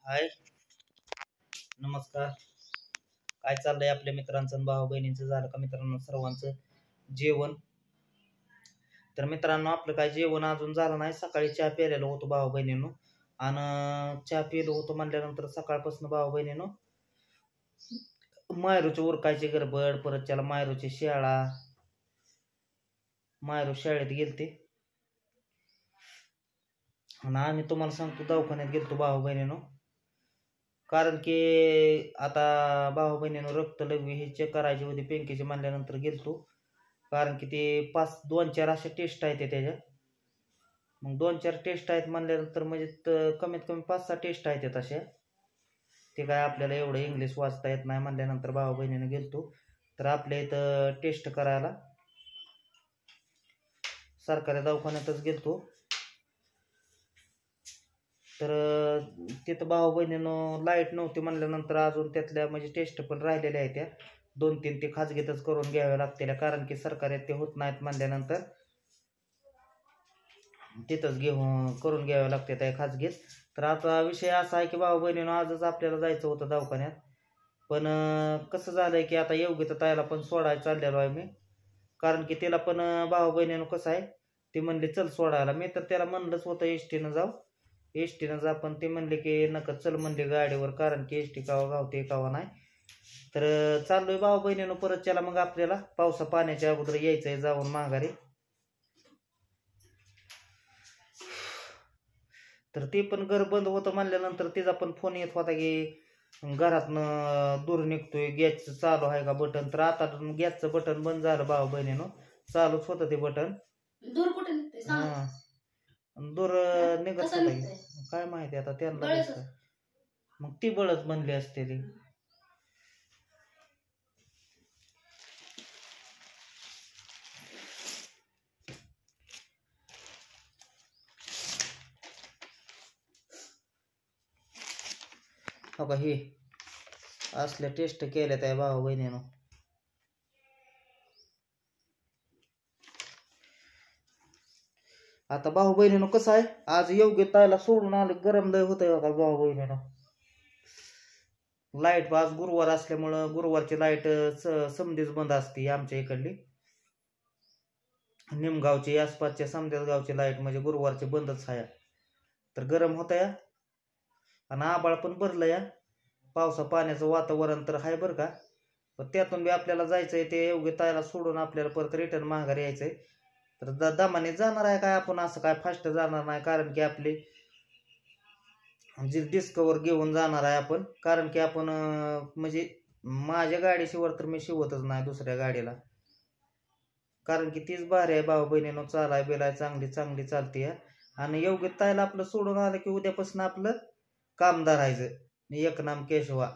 हाय, नमस्कार. काय चाललंय आपल्या मित्रांचं भाऊ बहिणींचं? झालं का मित्रांनो सर्वांचं जेवण? तर मित्रांनो आपलं काय जेवण अजून झालं नाही. सकाळी चहा प्यायलेलो होतो भाऊ बहिणींनो, आणि चहा पिलो होतो म्हणल्यानंतर सकाळपासून भाऊ बहिणींनो मायरूची उरकायची गडबड, परत त्याला मायरूची शाळा, मायरू शाळेत गेलते आणि आम्ही तुम्हाला सांगतो दवाखान्यात गेलतो भाऊ बहिणींनो. कारण की आता भाऊ बहिणीनं रक्त लघवी हे चेक करायची होती पेंकीची म्हणल्यानंतर गेलतो. कारण की ते 2-4 अशा टेस्ट आहेत त्याच्या. मग 2-4 टेस्ट आहेत म्हणल्यानंतर म्हणजे कमीत कमी 5-6 टेस्ट आहेत तशा. ते काय आपल्याला एवढं इंग्लिश वाचता येत नाही म्हणल्यानंतर भाऊ बहिणीनं गेलतो. तर आपल्या इथं टेस्ट करायला सरकारी दवाखान्यातच गेलतो. तर तिथं भाऊ बहिणीनं लाईट नव्हती म्हणल्यानंतर अजून त्यातल्या म्हणजे टेस्ट पण राहिलेल्या आहेत. त्या 2-3 ते खाजगीतच करून घ्याव्या लागतील, कारण की सरकारी ते होत नाहीत म्हणल्यानंतर तिथंच करून घ्याव्या लागतात त्या खाजगीत. तर आता विषय असा आहे की भाऊ बहिणीनं आजच आपल्याला जायचं होतं दवाखान्यात, पण कसं झालंय की आता योग्य ताईला पण सोडायला चाललेलो आहे मी. कारण की तिला पण भाऊ बहिणीनं कसं आहे, ती म्हणली चल सोडायला. मी तर त्याला म्हणलंच होतं एसटीनं जाऊ, एसटीनं जा, पण ते म्हणले की नका चल म्हणले गाडीवर, कारण की एसटी कावा गावते कावा नाही. तर चाललोय भाऊ बहिणीनं परत त्याला. मग आपल्याला पावसा पाण्याच्या अगोदर यायचंय जाऊन माघारी. तर ते पण घर बंद होतं म्हणल्यानंतर तिचा पण फोन येत होता की घरातनं दूर निघतोय, गॅसचं चालू आहे का बटन. तर आता गॅसचं बटन बंद झालं भाऊ बहिणीनं, चालूच होतं ते बटन. दूर कुठे निघतंय? हा, दूर निघत होता काय माहिती आता त्यांना. मग ती बळच बनली असते ती. हो का, हे असल्या टेस्ट केल्या त्या भाऊ बहिणीनं. आता भाऊ बहिणीनं कसं आहे, आज योग्य ताईला सोडून आलं, गरम लय होतंय का भाऊ बहिणीनं. लाईट आज गुरुवार असल्यामुळं गुरुवारची लाईट समधीच बंद असते आमच्या इकडली. निमगावची आसपासच्या समध्याच गावची लाईट म्हणजे गुरुवारची बंदच आहे. तर गरम होत या, आणि आबाळ पण भरलं या. पावसा पाण्याचं वातावरण तर आहे बरं का. पण त्यातून बी आपल्याला जायचंय ते योग्य ताईला सोडून आपल्याला परत रिटर्न माघारी यायचंय. तर दमाने जाणार आहे काय आपण, असं काय फास्ट जाणार नाही, कारण की आपली जी डिस्कवर घेऊन जाणार आहे आपण. कारण की आपण म्हणजे माझ्या गाडीशिवर तर मी शिवतच नाही दुसऱ्या गाडीला, कारण की तीच भारी आहे भाऊ बहिणीनं. चालाय बिलाय चांगली चांगली चालते. आणि योग्य ताईला आपलं सोडून आलं की उद्यापासून आपलं काम धरायचं एक नाम केशवा.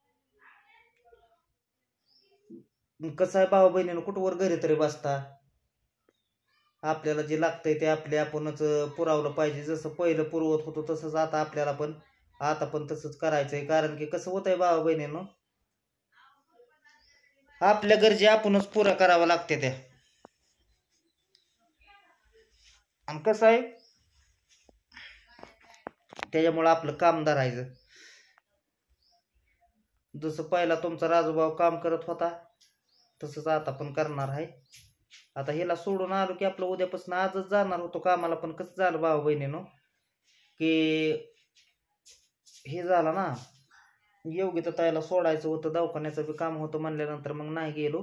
कसं आहे भाऊ बहिणीनं कुठवर घरी तरी बसता, आपल्याला जे लागतंय ते आपणच पुरवलं पाहिजे. जसं पहिलं पुरवत होतो तसंच आता आपल्याला पण तसंच करायचंय. कारण की कसं होतंय भाऊ बहिणीनं, आपल्या गरजे आपणच पुरा करावं लागते त्या. आणि कसं आहे त्याच्यामुळं आपलं काम धरायचं. जसं पहिला तुमचा राजूभाऊ काम करत होता तसंच आता पण करणार आहे. आता हिला सोडून आलो की आपलं उद्यापासून आजच जाणार होतो कामाला, पण कसं झालं भाऊ बहिणीनं की हे झालं ना, योग्य ताईला सोडायचं होतं, दवाखान्याचं बी काम होतं म्हणल्यानंतर मग नाही गेलो.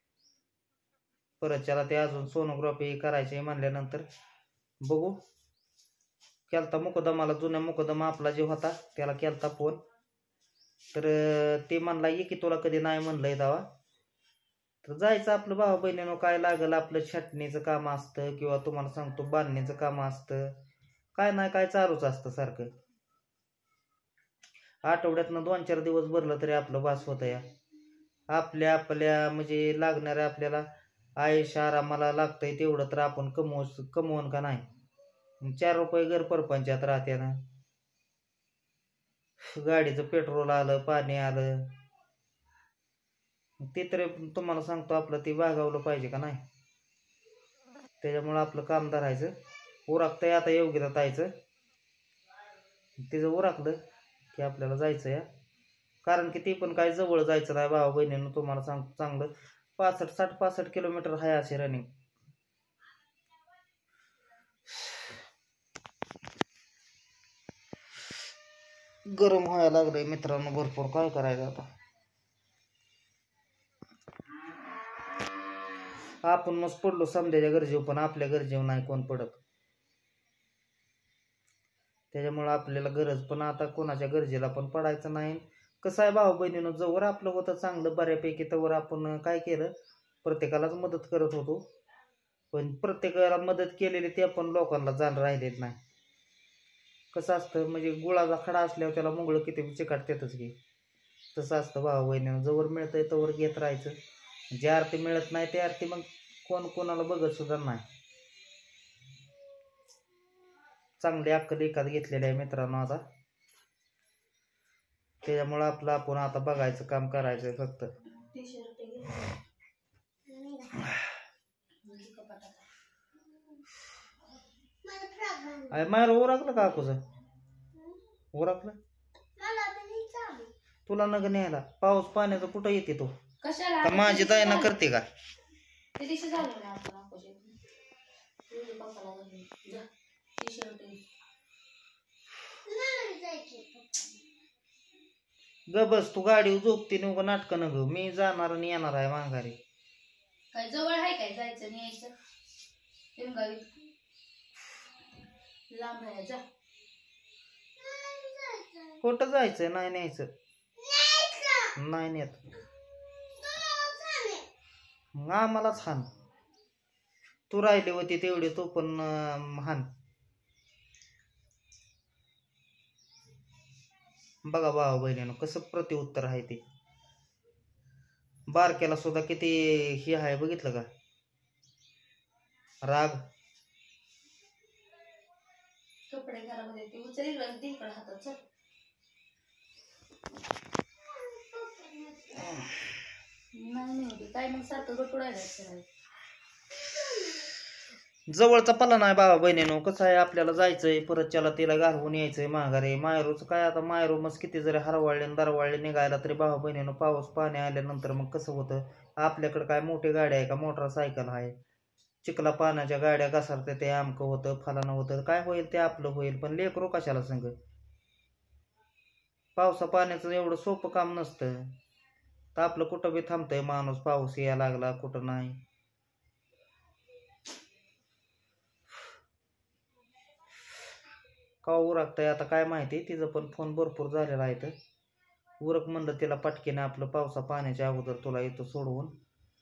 परत त्याला ते अजून सोनोग्राफी करायची म्हणल्यानंतर बघू. केलता मुकदमाला, जुन्या मुकदमा आपला जे होता त्याला केलता फोन. तर ते म्हणला ये की तुला कधी नाही म्हणलंय तेव्हा. तर जायचं आपलं भाऊ बहिणीनं. काय लागलं आपलं छाटणीचं काम असतं किंवा तुम्हाला सांगतो बांधणीचं काम असतं, काय नाही काय चालूच असतं सारखं. आठवड्यातनं 2-4 दिवस भरलं तरी आपलं बास होतं या. आपल्या म्हणजे लागणाऱ्या आपल्याला आयुष आरामाला लागतंय तेवढं तर आपण कमवून का नाही. 4 रुपये घर परपंचात राहते ना. गाडीचं पेट्रोल आलं, पाणी आलं, ते तर तुम्हाला सांगतो आपलं ते भागावलं पाहिजे का नाही. त्याच्यामुळं आपलं काम धरायचं. उरकतंय आता योग्यता ताईचं, तिचं उरकलं की आपल्याला जायचं या, कारण की ती पण काय जवळ जायचं नाही भावा बहिणीनं. तुम्हाला चांगलं 65 किलोमीटर आहे असे रनिंग. गरम व्हायला लागलंय मित्रांनो भरपूर, काय करायचं आता. आपण मग पडलो समजायच्या गरजेवर, पण आपल्या गरजेवर नाही कोण पडत. त्याच्यामुळं आपल्याला गरज पण आता कोणाच्या गरजेला पण पडायचं नाही. कसं आहे भाऊ बहिणीनं, जवळ आपलं होतं चांगलं बऱ्यापैकी तवर आपण काय केलं, प्रत्येकालाच मदत करत होतो. पण प्रत्येकाला मदत केलेली ते पण लोकांना जाण राहिलेत नाही. कसं असतं म्हणजे गुळाचा खडा असल्यावर त्याला मुंगळं किती चिकाटतेच की, तसं असतं भाऊ बहिणीनं. जवळ मिळतंय तवर घेत राहायचं. जे आरती मिळत नाही ते आरती मग कोण कोणाला बघत सुद्धा नाही. चांगली अक्कल एकात घेतलेली आहे मित्रांनो आता. त्याच्यामुळं आपलं आपण आता बघायचं काम करायचंय फक्त. अरे मायला ओरखलं का काकूचं? ओरखलं तुला नग न्यायला? पाऊस पाण्याचं कुठं येते तो? का माझी दायना करते का? ग बस तू गाडीवर झोपते नव्हतं नाटकं न ग. मी जाणार आणि येणार आहे माघारी. काय जवळ आहे काय जायचं नाही यायचं? लांब आहे जा. कुठं जायचंय? नाही न्यायचं. नाही नेत. आम्हाला हान. तू राहिली होती तेवढी तू पण हान. बघा भाऊ बहिणीनं कसं प्रत्युत्तर आहे ते. बारक्याला सुद्धा किती हे आहे बघितलं का राग. कपडे घरामध्ये ते उचल इकडे हातात चल. नाही काय मग सारखं गटुडायला. जवळचा पल्ला नाही बाबा बहिणीनो. कसं आहे आपल्याला जायचंय परत त्याला तिला घालवून यायचंय माघारी. मायरूच काय आता, मायरू मग किती जरी हरवाळले दरवाळले निघायला तरी बाबा बहिणीनो पाऊस पाणी आल्यानंतर मग कसं होतं, आपल्याकडे काय मोठी गाडी आहे का मोटरसायकल आहे? चिखला पाण्याच्या गाड्या घसरते ते आमकं होतं फलानं होतं. काय होईल ते आपलं होईल, पण लेकरू कशाला संग? पावसा पाण्याचं एवढं सोपं काम नसतं. तर आपलं कुठं बी थांबतंय माणूस, पाऊस यायला लागला कुठं नाही. का उरकताय आता काय माहिती. तिचं पण फोन भरपूर झालेला आहे. तर उरक म्हणलं तिला पटकीने आपलं पावसा पाण्याच्या अगोदर तुला येतो सोडवून.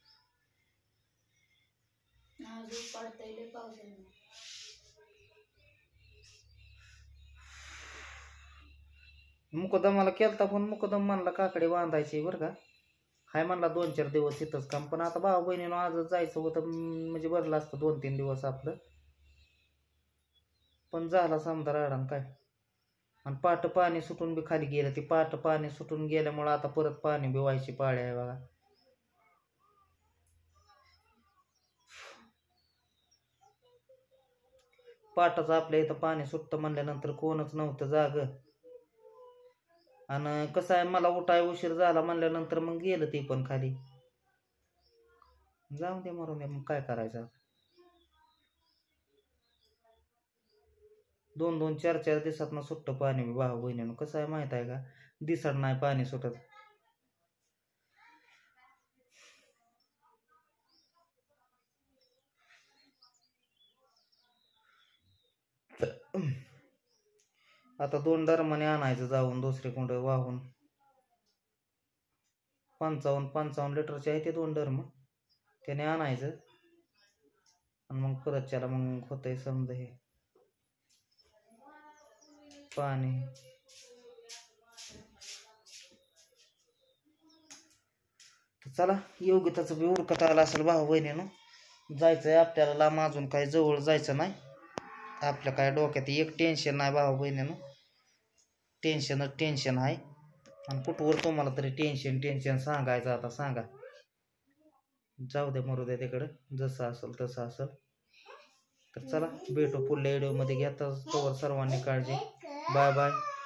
मुकदमाला केलता पण मुकदम म्हणला काकडे बांधायची बरं का. हाय म्हणला 2-4 दिवस इथंच काम. पण आता भाऊ बहिणीनं आजच जायचं होतं म्हणजे भरलं असतं 2-3 दिवस आपलं. पण झाला समजा राडा काय. आणि पाट पाणी सुटून बी खाली गेलं. ती पाट पाणी सुटून गेल्यामुळं आता परत पाणी बी व्हायची पाळी आहे बघा. पाटाचं आपल्या इथं पाणी सुटतं म्हणल्यानंतर कोणच नव्हतं जाग. आणि कसं आहे मला उठाय उशीर झाला म्हणल्यानंतर मग गेलं ती पण खाली. जाऊन दे मरून दे मग काय करायचं. 2-2, 4-4 दिवसात सुटतं पाणी भाऊ बहिणीनं. कसं आहे माहित आहे का, दिसत नाही पाणी सुटत. आता 2 डरमाने आणायचं जाऊन दुसरे कुंड वाहून. 55 लिटरचे आहे ते 2 डरम. त्याने आणायचं आणि मग परत त्याला मग होतंय समजा हे पाणी. चला योगिताचं बी उरकत आलं असेल भाऊ बहिणीनं. जायचंय आपल्याला लांब, अजून काही जवळ जायचं नाही. आपल्या काय डोक्यात एक टेन्शन नाही भाऊ बहिणीनं. टेन्शन आहे. आणि कुठवर तुम्हाला तरी टेन्शन सांगायचं आता सांगा. जाऊ दे मरू दे तिकडं, जसं असेल तसं असेल. तर चला भेटू पुढल्या व्हिडिओमध्ये. घ्या तोवर सर्वांनी काळजी. Bye bye.